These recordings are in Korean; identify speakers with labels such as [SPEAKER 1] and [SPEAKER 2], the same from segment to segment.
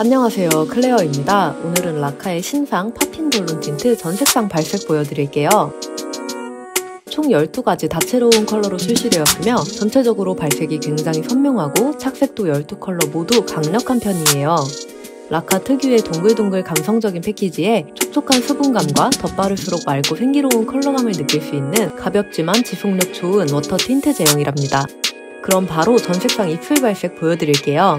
[SPEAKER 1] 안녕하세요, 클레어입니다. 오늘은 라카의 신상 팝핑 볼륨 틴트 전색상 발색 보여드릴게요. 총 12가지 다채로운 컬러로 출시되었으며 전체적으로 발색이 굉장히 선명하고 착색도 12컬러 모두 강력한 편이에요. 라카 특유의 동글동글 감성적인 패키지에 촉촉한 수분감과 덧바를수록 맑고 생기로운 컬러감을 느낄 수 있는 가볍지만 지속력 좋은 워터 틴트 제형이랍니다. 그럼 바로 전색상 입술 발색 보여드릴게요.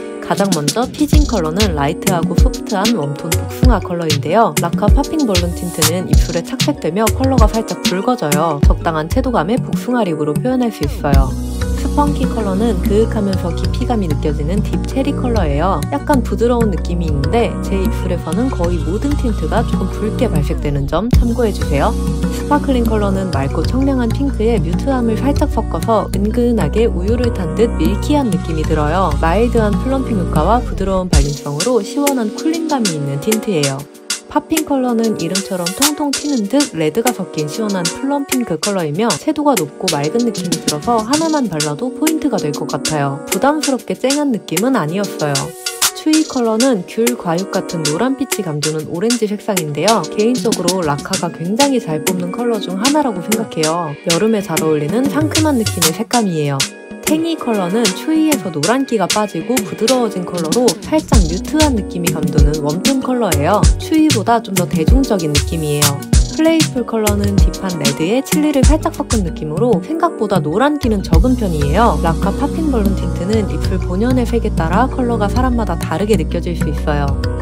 [SPEAKER 1] 가장 먼저 피진 컬러는 라이트하고 소프트한 웜톤 복숭아 컬러인데요. 라카 팝핑 볼륨 틴트는 입술에 착색되며 컬러가 살짝 붉어져요. 적당한 채도감의 복숭아 립으로 표현할 수 있어요. 스펀키 컬러는 그윽하면서 깊이감이 느껴지는 딥 체리 컬러예요. 약간 부드러운 느낌이 있는데 제 입술에서는 거의 모든 틴트가 조금 붉게 발색되는 점 참고해주세요. 스파클링 컬러는 맑고 청량한 핑크에 뮤트함을 살짝 섞어서 은근하게 우유를 탄 듯 밀키한 느낌이 들어요. 마일드한 플럼핑 효과와 부드러운 발림성으로 시원한 쿨링감이 있는 틴트예요. 팝핑 컬러는 이름처럼 통통 튀는 듯 레드가 섞인 시원한 플럼 핑크 컬러이며 채도가 높고 맑은 느낌이 들어서 하나만 발라도 포인트가 될 것 같아요. 부담스럽게 쨍한 느낌은 아니었어요. 추이 컬러는 귤 과육 같은 노란빛이 감도는 오렌지 색상인데요. 개인적으로 라카가 굉장히 잘 뽑는 컬러 중 하나라고 생각해요. 여름에 잘 어울리는 상큼한 느낌의 색감이에요. 탱이 컬러는 추위에서 노란기가 빠지고 부드러워진 컬러로 살짝 뮤트한 느낌이 감도는 웜톤 컬러예요. 추위보다 좀 더 대중적인 느낌이에요. 플레이풀 컬러는 딥한 레드에 칠리를 살짝 섞은 느낌으로 생각보다 노란기는 적은 편이에요. 라카 팝핑 볼륨 틴트는 입술 본연의 색에 따라 컬러가 사람마다 다르게 느껴질 수 있어요.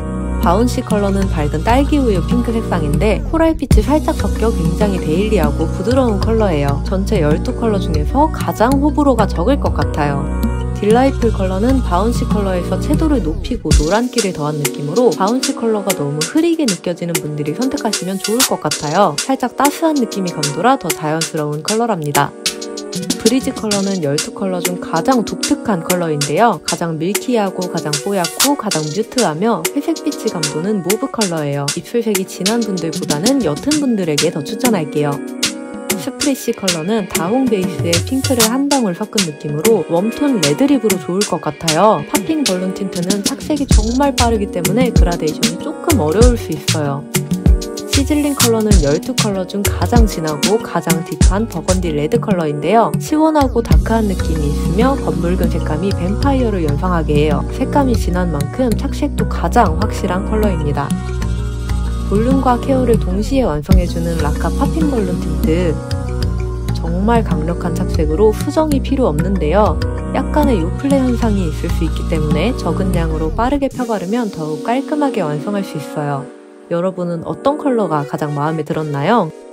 [SPEAKER 1] 바운시 컬러는 밝은 딸기우유 핑크 색상인데 코랄빛이 살짝 섞여 굉장히 데일리하고 부드러운 컬러예요. 전체 12컬러 중에서 가장 호불호가 적을 것 같아요. 딜라이풀 컬러는 바운시 컬러에서 채도를 높이고 노란기를 더한 느낌으로 바운시 컬러가 너무 흐리게 느껴지는 분들이 선택하시면 좋을 것 같아요. 살짝 따스한 느낌이 감돌아 더 자연스러운 컬러랍니다. 브리지 컬러는 12컬러 중 가장 독특한 컬러인데요. 가장 밀키하고 가장 뽀얗고 가장 뮤트하며 회색빛이 감도는 모브 컬러예요. 입술색이 진한 분들보다는 옅은 분들에게 더 추천할게요. 스프리시 컬러는 다홍 베이스에 핑크를 한 방울 섞은 느낌으로 웜톤 레드립으로 좋을 것 같아요. 팝핑 볼륨 틴트는 착색이 정말 빠르기 때문에 그라데이션이 조금 어려울 수 있어요. 시즐링 컬러는 12컬러 중 가장 진하고 가장 딥한 버건디 레드 컬러인데요. 시원하고 다크한 느낌이 있으며 검붉은 색감이 뱀파이어를 연상하게 해요. 색감이 진한 만큼 착색도 가장 확실한 컬러입니다. 볼륨과 케어를 동시에 완성해주는 라카 팝핑 볼륨 틴트. 정말 강력한 착색으로 수정이 필요 없는데요. 약간의 요플레 현상이 있을 수 있기 때문에 적은 양으로 빠르게 펴바르면 더욱 깔끔하게 완성할 수 있어요. 여러분은 어떤 컬러가 가장 마음에 들었나요?